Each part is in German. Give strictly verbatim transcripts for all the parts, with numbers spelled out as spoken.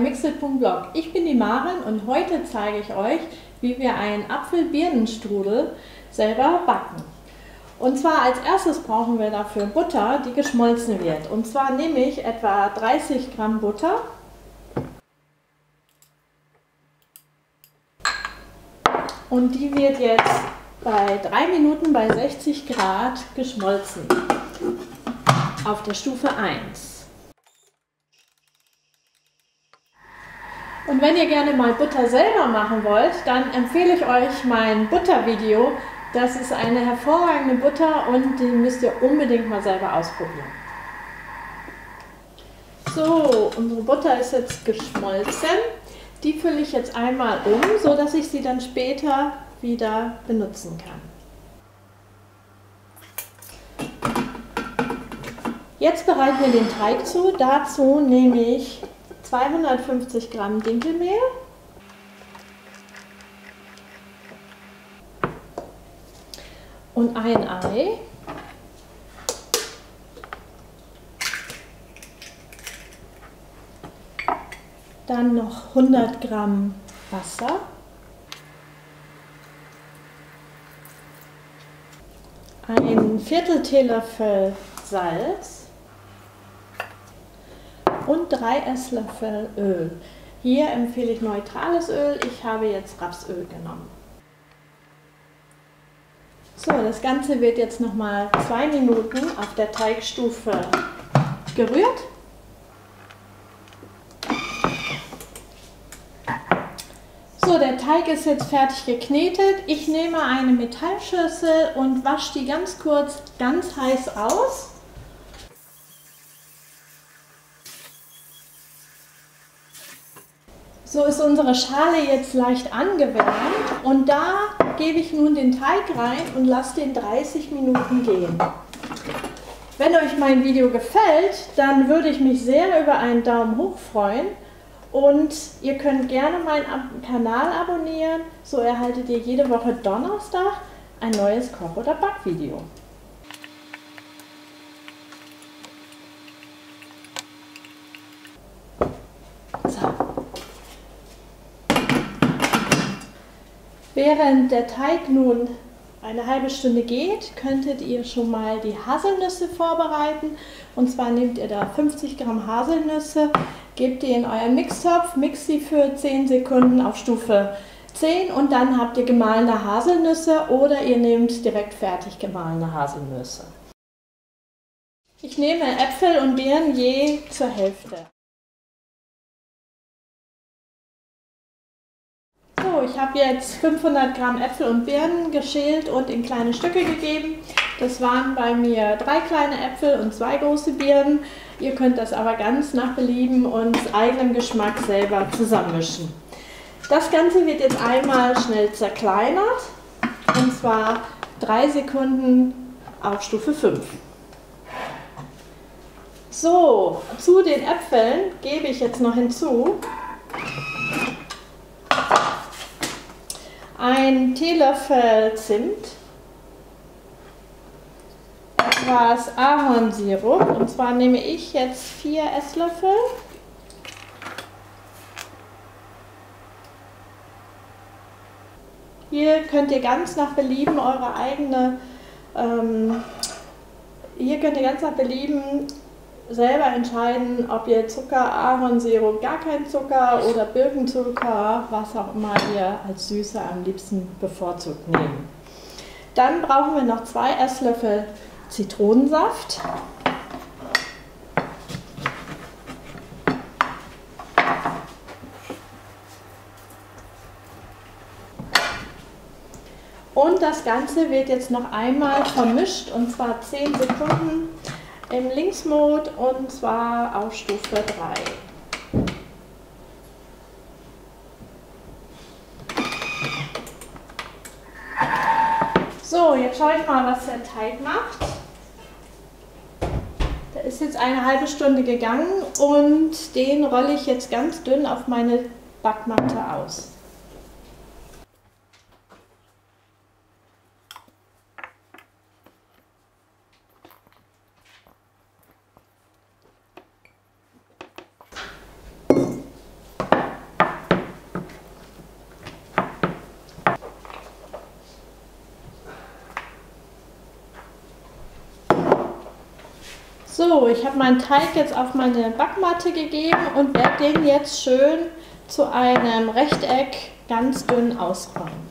mixit punkt blog. Ich bin die Maren und heute zeige ich euch, wie wir einen Apfel-Birnen-Strudel selber backen. Und zwar als erstes brauchen wir dafür Butter, die geschmolzen wird. Und zwar nehme ich etwa dreißig Gramm Butter. Und die wird jetzt bei drei Minuten bei sechzig Grad geschmolzen. Auf der Stufe eins. Und wenn ihr gerne mal Butter selber machen wollt, dann empfehle ich euch mein Buttervideo. Das ist eine hervorragende Butter und die müsst ihr unbedingt mal selber ausprobieren. So, unsere Butter ist jetzt geschmolzen. Die fülle ich jetzt einmal um, so dass ich sie dann später wieder benutzen kann. Jetzt bereiten wir den Teig zu. Dazu nehme ich zweihundertfünfzig Gramm Dinkelmehl, und ein Ei, dann noch hundert Gramm Wasser, ein Viertel Teelöffel Salz und drei Esslöffel Öl. Hier empfehle ich neutrales Öl, ich habe jetzt Rapsöl genommen. So, das Ganze wird jetzt nochmal zwei Minuten auf der Teigstufe gerührt. So, der Teig ist jetzt fertig geknetet. Ich nehme eine Metallschüssel und wasche die ganz kurz ganz heiß aus. So ist unsere Schale jetzt leicht angewärmt und da gebe ich nun den Teig rein und lasse den dreißig Minuten gehen. Wenn euch mein Video gefällt, dann würde ich mich sehr über einen Daumen hoch freuen und ihr könnt gerne meinen Kanal abonnieren, so erhaltet ihr jede Woche Donnerstag ein neues Koch- oder Backvideo. So. Während der Teig nun eine halbe Stunde geht, könntet ihr schon mal die Haselnüsse vorbereiten. Und zwar nehmt ihr da fünfzig Gramm Haselnüsse, gebt die in euren Mixtopf, mixt sie für zehn Sekunden auf Stufe zehn und dann habt ihr gemahlene Haselnüsse oder ihr nehmt direkt fertig gemahlene Haselnüsse. Ich nehme Äpfel und Birnen je zur Hälfte. So, ich habe jetzt fünfhundert Gramm Äpfel und Birnen geschält und in kleine Stücke gegeben. Das waren bei mir drei kleine Äpfel und zwei große Birnen. Ihr könnt das aber ganz nach Belieben und eigenem Geschmack selber zusammenmischen. Das Ganze wird jetzt einmal schnell zerkleinert, und zwar drei Sekunden auf Stufe fünf. So, zu den Äpfeln gebe ich jetzt noch hinzu ein Teelöffel Zimt, etwas Ahornsirup, und zwar nehme ich jetzt vier Esslöffel, hier könnt ihr ganz nach Belieben eure eigene, ähm, hier könnt ihr ganz nach Belieben selber entscheiden, ob ihr Zucker, Ahornsirup, gar kein Zucker oder Birkenzucker, was auch immer ihr als Süße am liebsten bevorzugt nehmen. Dann brauchen wir noch zwei Esslöffel Zitronensaft. Und das Ganze wird jetzt noch einmal vermischt, und zwar zehn Sekunden im Linksmod, und zwar auf Stufe drei. So, jetzt schaue ich mal, was der Teig macht. Der ist jetzt eine halbe Stunde gegangen und den rolle ich jetzt ganz dünn auf meine Backmatte aus. So, ich habe meinen Teig jetzt auf meine Backmatte gegeben und werde den jetzt schön zu einem Rechteck ganz dünn ausrollen.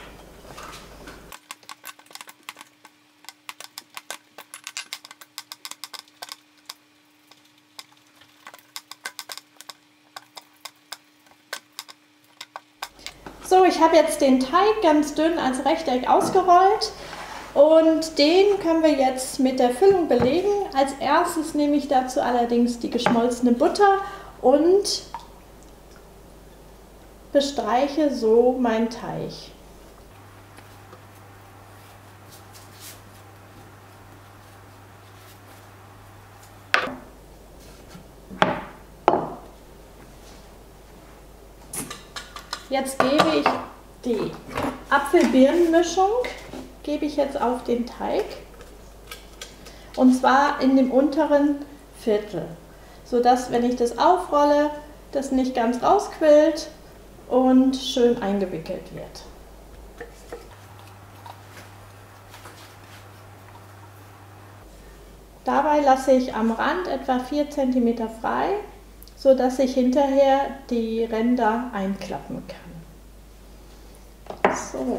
So, ich habe jetzt den Teig ganz dünn als Rechteck ausgerollt und den können wir jetzt mit der Füllung belegen. Als erstes nehme ich dazu allerdings die geschmolzene Butter und bestreiche so meinen Teig. Jetzt gebe ich die Apfel-Birnen-Mischung gebe ich jetzt auf den Teig und zwar in dem unteren Viertel, sodass, wenn ich das aufrolle, das nicht ganz rausquillt und schön eingewickelt wird. Dabei lasse ich am Rand etwa vier Zentimeter frei, sodass ich hinterher die Ränder einklappen kann. So.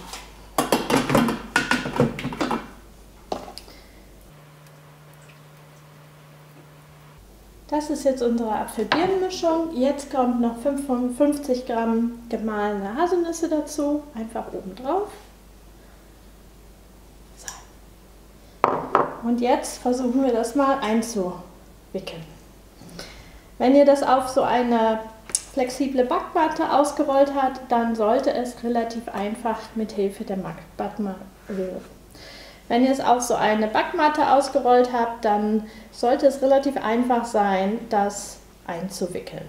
Das ist jetzt unsere Apfel-Birnen-Mischung. Jetzt kommt noch fünfundfünfzig Gramm gemahlene Haselnüsse dazu, einfach oben drauf. So. Und jetzt versuchen wir das mal einzuwickeln. Wenn ihr das auf so eine flexible Backmatte ausgerollt habt, dann sollte es relativ einfach mit Hilfe der Backmatte. Wenn ihr es auf so eine Backmatte ausgerollt habt, dann sollte es relativ einfach sein, das einzuwickeln.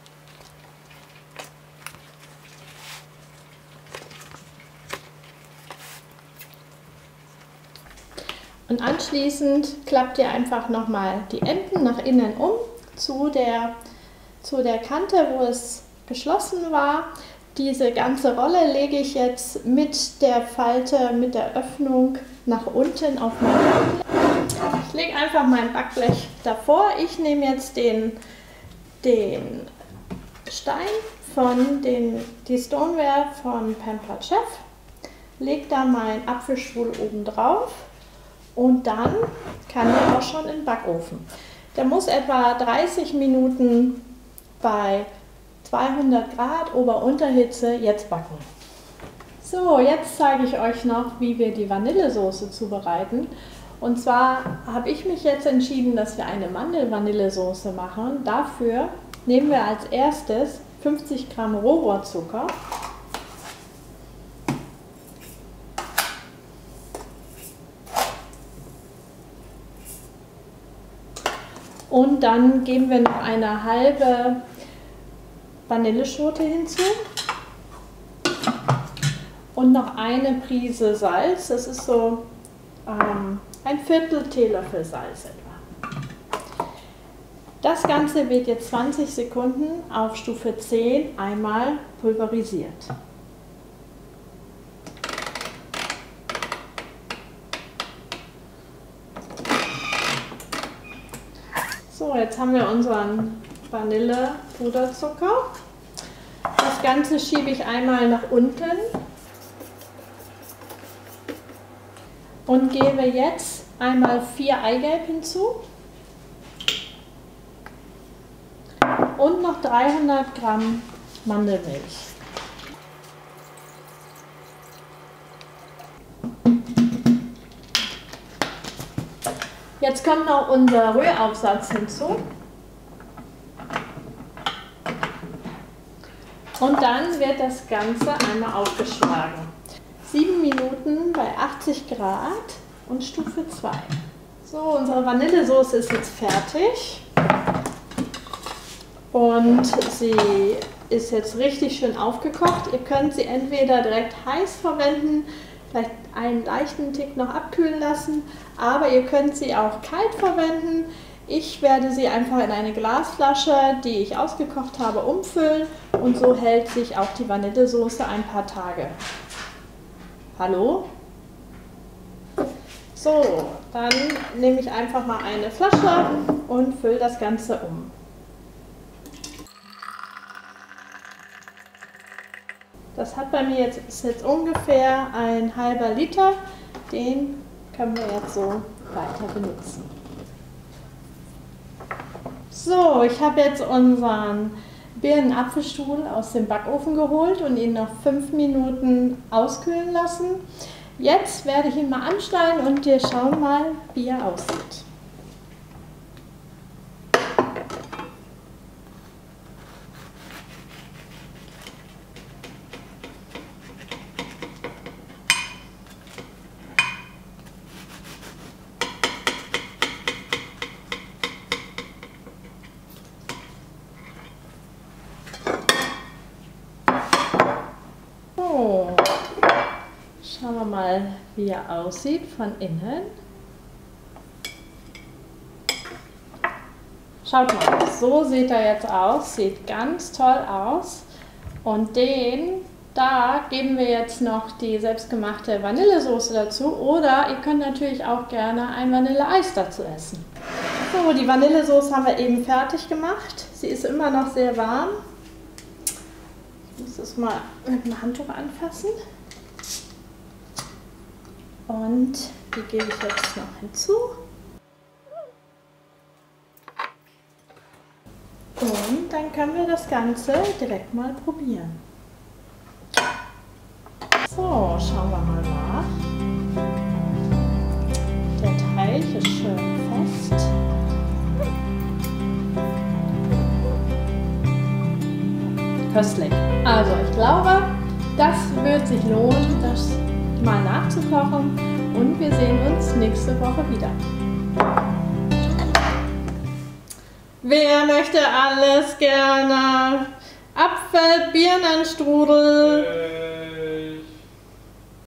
Und anschließend klappt ihr einfach nochmal die Enden nach innen um zu der, zu der Kante, wo es geschlossen war. Diese ganze Rolle lege ich jetzt mit der Falte, mit der Öffnung nach unten auf mein Backblech. Ich lege einfach mein Backblech davor. Ich nehme jetzt den, den Stein von den, die Stoneware von Pampered Chef, lege da meinen Apfelschwul oben drauf und dann kann der auch schon in den Backofen. Der muss etwa dreißig Minuten bei zweihundert Grad Ober-Unterhitze jetzt backen. So, jetzt zeige ich euch noch, wie wir die Vanillesoße zubereiten. Und zwar habe ich mich jetzt entschieden, dass wir eine Mandel-Vanillesoße machen. Dafür nehmen wir als erstes fünfzig Gramm Rohrzucker. Und dann geben wir noch eine halbe Vanilleschote hinzu und noch eine Prise Salz. Das ist so ähm, ein Viertel Teelöffel Salz etwa. Das Ganze wird jetzt zwanzig Sekunden auf Stufe zehn einmal pulverisiert. So, jetzt haben wir unseren Vanillepuderzucker. Das Ganze schiebe ich einmal nach unten und gebe jetzt einmal vier Eigelb hinzu und noch dreihundert Gramm Mandelmilch. Jetzt kommt noch unser Rühraufsatz hinzu. Und dann wird das Ganze einmal aufgeschlagen. sieben Minuten bei achtzig Grad und Stufe zwei. So, unsere Vanillesoße ist jetzt fertig. Und sie ist jetzt richtig schön aufgekocht. Ihr könnt sie entweder direkt heiß verwenden, vielleicht einen leichten Tick noch abkühlen lassen, aber ihr könnt sie auch kalt verwenden. Ich werde sie einfach in eine Glasflasche, die ich ausgekocht habe, umfüllen und so hält sich auch die Vanillesoße ein paar Tage. Hallo? So, dann nehme ich einfach mal eine Flasche und fülle das Ganze um. Das hat bei mir jetzt, ist jetzt ungefähr ein halber Liter. Den können wir jetzt so weiter benutzen. So, ich habe jetzt unseren Birnen-Apfelstrudel aus dem Backofen geholt und ihn noch fünf Minuten auskühlen lassen. Jetzt werde ich ihn mal anschneiden und wir schauen mal, wie er aussieht. So, schauen wir mal, wie er aussieht von innen. Schaut mal, so sieht er jetzt aus, sieht ganz toll aus. Und den, da geben wir jetzt noch die selbstgemachte Vanillesoße dazu oder ihr könnt natürlich auch gerne ein Vanilleeis dazu essen. So, die Vanillesoße haben wir eben fertig gemacht. Sie ist immer noch sehr warm. Ich muss das mal mit dem Handtuch anfassen. Und die gebe ich jetzt noch hinzu. Und dann können wir das Ganze direkt mal probieren. So, schauen wir mal nach. Der Teig ist schön fest. Köstlich. Also ich glaube, das wird sich lohnen, das mal nachzukochen und wir sehen uns nächste Woche wieder. Wer möchte alles gerne? Apfel-Birnenstrudel.